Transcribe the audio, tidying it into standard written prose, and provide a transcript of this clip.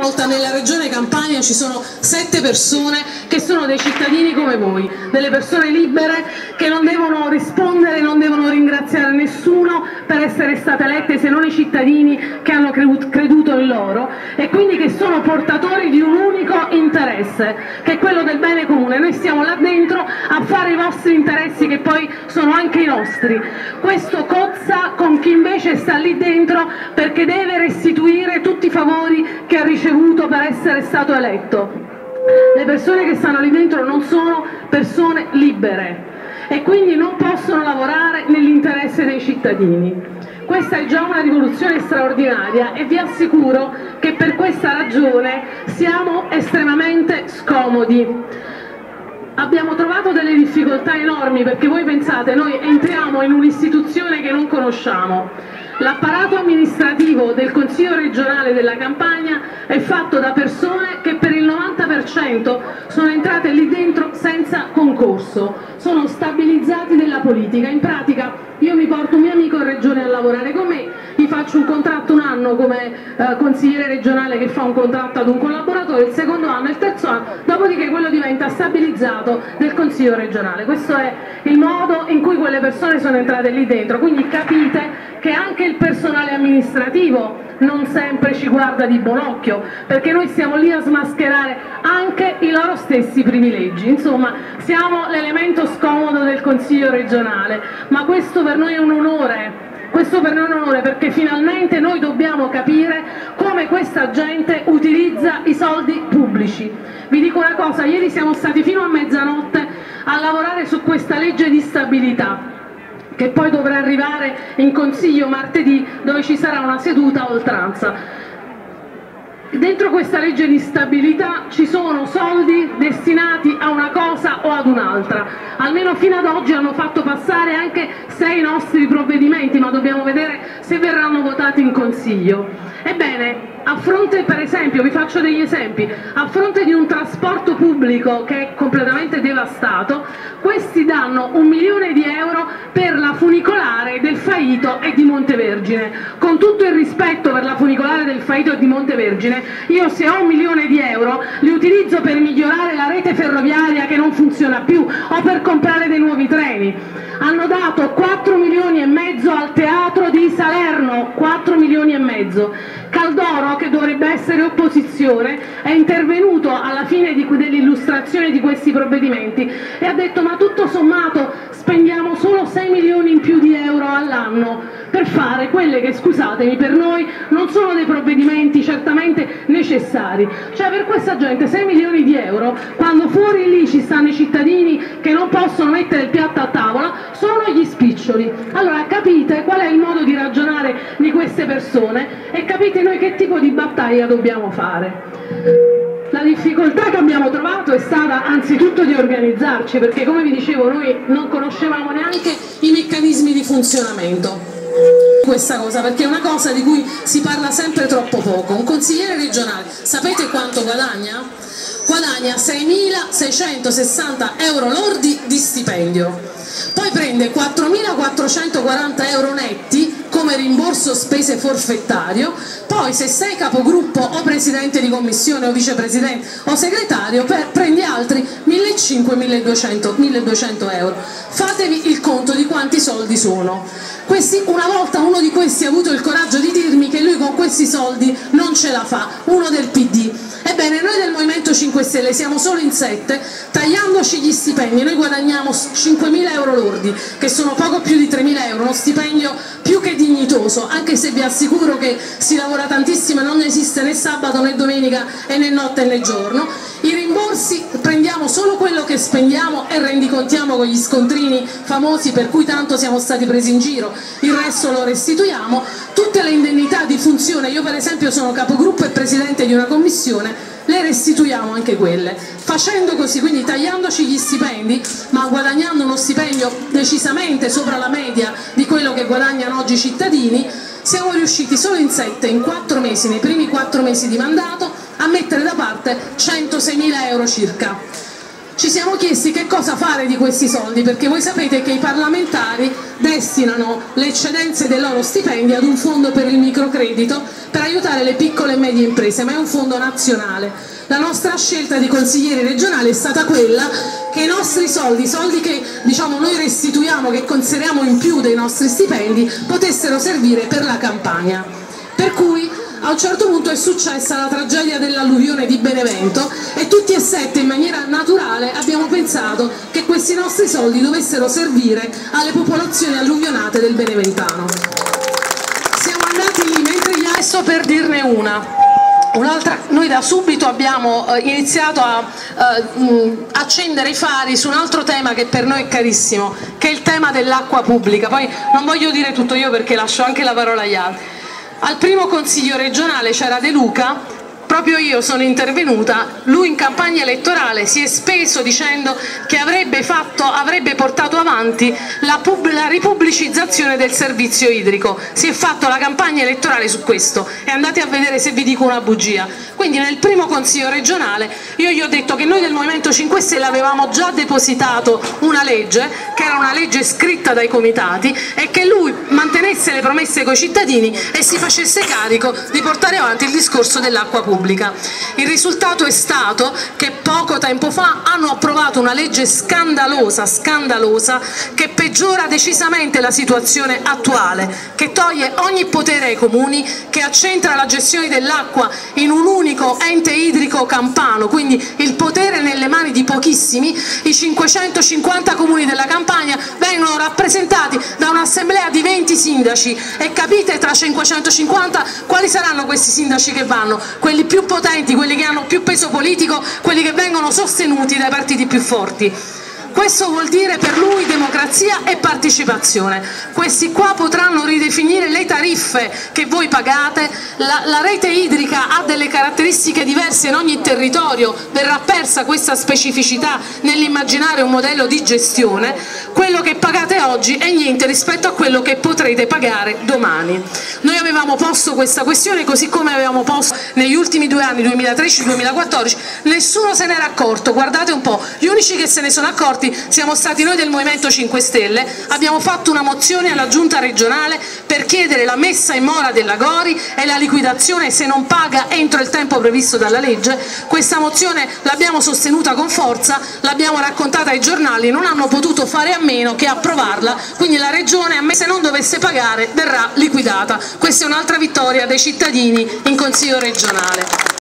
volta nella regione Campania ci sono 7 persone che sono dei cittadini come voi, delle persone libere che non devono rispondere, non devono ringraziare nessuno per essere state elette se non i cittadini che hanno creduto in loro, e quindi che sono portatori di un unico interesse, che è quello del bene comune. Noi stiamo là dentro a fare i vostri interessi, che poi sono anche i nostri. Questo cozza con chi invece sta lì dentro perché deve restituire tutti i favori che ha ricevuto per essere stato eletto. Le persone che stanno lì dentro non sono persone libere e quindi non possono lavorare nell'interesse dei cittadini. Questa è già una rivoluzione straordinaria e vi assicuro che per questa ragione siamo estremamente scomodi. Abbiamo trovato delle difficoltà enormi perché voi pensate, noi entriamo in un'istituzione che non conosciamo. L'apparato amministrativo del Consiglio regionale della Campania è fatto da persone che per il 90% sono entrate lì dentro senza concorso, sono stabilizzati nella politica. In pratica io mi porto un mio amico in regione a lavorare con me, gli faccio un contratto un anno come consigliere regionale che fa un contratto ad un collaboratore, il secondo anno, il terzo anno, dopodiché quello diventa stabilizzato del Consiglio regionale. Questo è il modo in cui quelle persone sono entrate lì dentro, quindi capite che anche il personale amministrativo non sempre ci guarda di buon occhio, perché noi stiamo lì a smascherare anche i loro stessi privilegi. Insomma, siamo l'elemento scomodo del Consiglio regionale, ma questo per noi è un onore. Questo per noi è un onore perché finalmente noi dobbiamo capire come questa gente utilizza i soldi pubblici. Vi dico una cosa, ieri siamo stati fino a mezzanotte a lavorare su questa legge di stabilità, che poi dovrà arrivare in Consiglio martedì, dove ci sarà una seduta a oltranza. Dentro questa legge di stabilità ci sono soldi destinati a una cosa o ad un'altra. Almeno fino ad oggi hanno fatto passare anche 6 nostri provvedimenti, ma dobbiamo vedere se verranno votati in Consiglio. Ebbene, a fronte, per esempio, vi faccio degli esempi, a fronte di un trasporto pubblico che è completamente devastato, questi danno 1 milione di euro per la funicolare del Faito e di Montevergine. Con tutto il rispetto per la funicolare del Faito e di Montevergine, io se ho 1 milione di euro li utilizzo per migliorare la rete ferroviaria che non funziona più o per comprare dei nuovi treni. Hanno dato 4 milioni e mezzo al teatro di Salerno, 4 milioni e mezzo. Caldoro, che dovrebbe essere opposizione, è intervenuto alla fine dell'illustrazione di questi provvedimenti e ha detto: ma tutto sommato spendiamo solo 6 milioni in più di euro all'anno per fare quelle che, scusatemi, per noi non sono dei provvedimenti certamente necessari. Cioè, per questa gente 6 milioni di euro, quando fuori lì ci stanno i cittadini che non possono mettere il piatto a tavola, sono gli spiccioli. Allora capite qual è il modo di ragionare di queste persone e capite noi che tipo di battaglia dobbiamo fare. La difficoltà che abbiamo trovato è stata anzitutto di organizzarci, perché come vi dicevo noi non conoscevamo neanche i meccanismi di funzionamento. Questa cosa, perché è una cosa di cui si parla sempre troppo poco. Un consigliere regionale, sapete quanto guadagna? Guadagna 6.660 euro lordi di stipendio, poi prende 4.440 euro netti come rimborso spese forfettario, poi se sei capogruppo o presidente di commissione o vicepresidente o segretario prendi altri 1.500-1.200 euro. Fatevi il conto di quanti soldi sono. Una volta uno di questi ha avuto il coraggio di dirmi che lui con questi soldi non ce la fa, uno del PD. Ebbene, noi del Movimento 5 Stelle siamo solo in 7, tagliandoci gli stipendi, noi guadagniamo 5.000 euro lordi, che sono poco più di 3.000 euro, uno stipendio più che dignitoso, anche se vi assicuro che si lavora tantissimo e non esiste né sabato né domenica e né notte né giorno. I rimborsi prendiamo solo quello che spendiamo e rendicontiamo con gli scontrini famosi per cui tanto siamo stati presi in giro, il resto lo restituiamo. Tutte le indennità di funzione, io per esempio sono capogruppo e presidente di una commissione, le restituiamo anche quelle. Facendo così, quindi tagliandoci gli stipendi ma guadagnando uno stipendio decisamente sopra la media di quello che guadagnano oggi i cittadini, siamo riusciti solo in 7, in 4 mesi, nei primi 4 mesi di mandato, a mettere da parte 106.000 euro circa. ci siamo chiesti che cosa fare di questi soldi, perché voi sapete che i parlamentari destinano le eccedenze dei loro stipendi ad un fondo per il microcredito per aiutare le piccole e medie imprese, ma è un fondo nazionale. La nostra scelta di consiglieri regionali è stata quella che i nostri soldi, i soldi che diciamo noi restituiamo, che conseriamo in più dei nostri stipendi, potessero servire per la campagna. Per cui a un certo punto è successa la tragedia dell'alluvione di Benevento e tutti e sette in maniera naturale abbiamo pensato che questi nostri soldi dovessero servire alle popolazioni alluvionate del Beneventano. Siamo andati lì, mentre adesso per dirne un'altra, noi da subito abbiamo iniziato a accendere i fari su un altro tema che per noi è carissimo, che è il tema dell'acqua pubblica. Poi non voglio dire tutto io perché lascio anche la parola agli altri. Al primo consiglio regionale c'era De Luca, proprio io sono intervenuta, lui in campagna elettorale si è speso dicendo che avrebbe portato avanti la ripubblicizzazione del servizio idrico, si è fatto la campagna elettorale su questo e andate a vedere se vi dico una bugia. Quindi nel primo consiglio regionale io gli ho detto che noi del Movimento 5 Stelle avevamo già depositato una legge, che era una legge scritta dai comitati, e che lui mantenesse le promesse coi cittadini e si facesse carico di portare avanti il discorso dell'acqua pubblica. Il risultato è stato che poco tempo fa hanno approvato una legge scandalosa che peggiora decisamente la situazione attuale, che toglie ogni potere ai comuni, che accentra la gestione dell'acqua in un unico ente idrico campano, quindi il potere nelle mani di pochissimi. I 550 comuni della Campania vengono rappresentati da un'assemblea di 20 sindaci e capite tra 550 quali saranno questi sindaci che vanno? Quelli più potenti, quelli che hanno più peso politico, quelli che vengono sostenuti dai partiti più forti. Questo vuol dire per lui democrazia e partecipazione. Questi qua potranno ridefinire le tariffe che voi pagate, la rete idrica ha delle caratteristiche diverse in ogni territorio, verrà persa questa specificità nell'immaginare un modello di gestione. Quello che pagate oggi è niente rispetto a quello che potrete pagare domani. Noi avevamo posto questa questione, così come avevamo posto negli ultimi 2 anni, 2013-2014, nessuno se n'era accorto, guardate un po', gli unici che se ne sono accorti siamo stati noi del Movimento 5 Stelle, abbiamo fatto una mozione alla Giunta regionale per chiedere la messa in mora della Gori e la liquidazione se non paga entro il tempo previsto dalla legge. Questa mozione l'abbiamo sostenuta con forza, l'abbiamo raccontata ai giornali, non hanno potuto fare a meno che approvarla, quindi la regione, se non dovesse pagare, verrà liquidata. Questa è un'altra vittoria dei cittadini in Consiglio regionale.